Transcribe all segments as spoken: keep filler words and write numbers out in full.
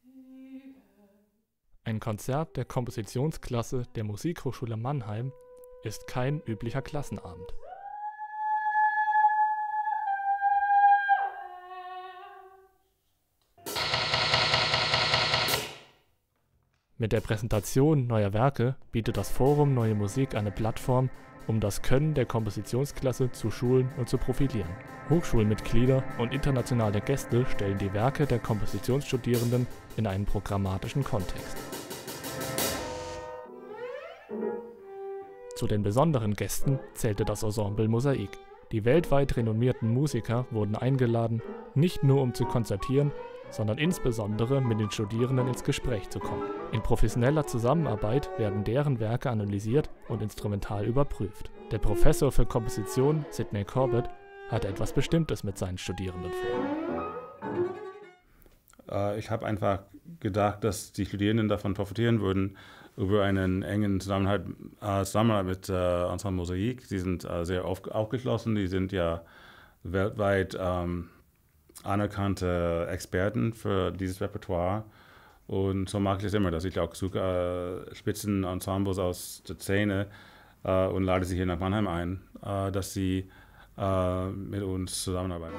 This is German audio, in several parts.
Ein Konzert der Kompositionsklasse der Musikhochschule Mannheim ist kein üblicher Klassenabend. Mit der Präsentation neuer Werke bietet das Forum Neue Musik eine Plattform, um das Können der Kompositionsklasse zu schulen und zu profilieren. Hochschulmitglieder und internationale Gäste stellen die Werke der Kompositionsstudierenden in einen programmatischen Kontext. Zu den besonderen Gästen zählte das Ensemble Mosaik. Die weltweit renommierten Musiker wurden eingeladen, nicht nur um zu konzertieren, sondern insbesondere mit den Studierenden ins Gespräch zu kommen. In professioneller Zusammenarbeit werden deren Werke analysiert und instrumental überprüft. Der Professor für Komposition, Sidney Corbett, hat etwas Bestimmtes mit seinen Studierenden vor. Ich habe einfach gedacht, dass die Studierenden davon profitieren würden, über einen engen Zusammenhalt, äh, Zusammenarbeit mit äh, Ensemble Mosaik. Sie sind äh, sehr auf, aufgeschlossen, die sind ja weltweit ähm, anerkannte Experten für dieses Repertoire. Und so mag ich es immer, dass ich auch suche äh, Spitzenensembles aus der Szene äh, und lade sie hier nach Mannheim ein, äh, dass sie äh, mit uns zusammenarbeiten.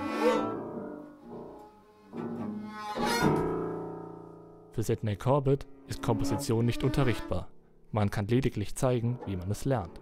Für Sidney Corbett ist Komposition nicht unterrichtbar. Man kann lediglich zeigen, wie man es lernt.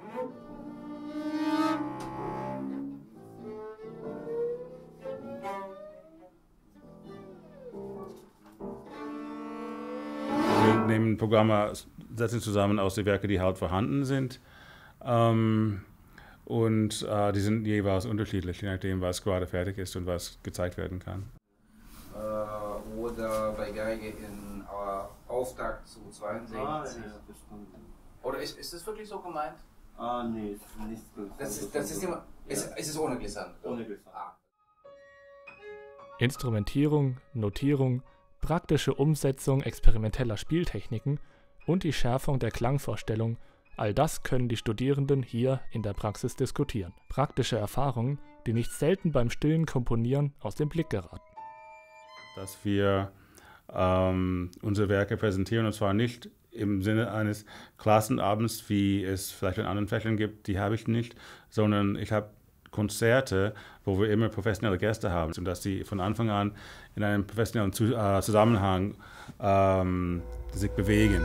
Wir nehmen Programme, setzen zusammen aus den Werken, die halt vorhanden sind. Ähm, und äh, die sind jeweils unterschiedlich, je nachdem, was gerade fertig ist und was gezeigt werden kann. Äh, oder bei Geige in äh, Auftakt zu zweiundsechzig. Ah, ja, oder ist, ist das wirklich so gemeint? Ah, nee, ist nicht so. Das ist, das ist, immer, ja. ist, ist es ohne Glissant? Ohne Glissant. Ah. Instrumentierung, Notierung, praktische Umsetzung experimenteller Spieltechniken und die Schärfung der Klangvorstellung, all das können die Studierenden hier in der Praxis diskutieren. Praktische Erfahrungen, die nicht selten beim stillen Komponieren aus dem Blick geraten. Dass wir ähm, unsere Werke präsentieren, und zwar nicht im Sinne eines Klassenabends, wie es vielleicht in anderen Fächern gibt, die habe ich nicht, sondern ich habe Konzerte, wo wir immer professionelle Gäste haben, und dass sie von Anfang an in einem professionellen Zu äh, Zusammenhang ähm, sich bewegen.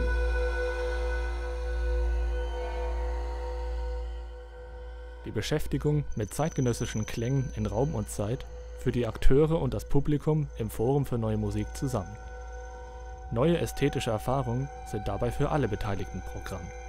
Die Beschäftigung mit zeitgenössischen Klängen in Raum und Zeit für die Akteure und das Publikum im Forum für Neue Musik zusammen. Neue ästhetische Erfahrungen sind dabei für alle Beteiligten Programm.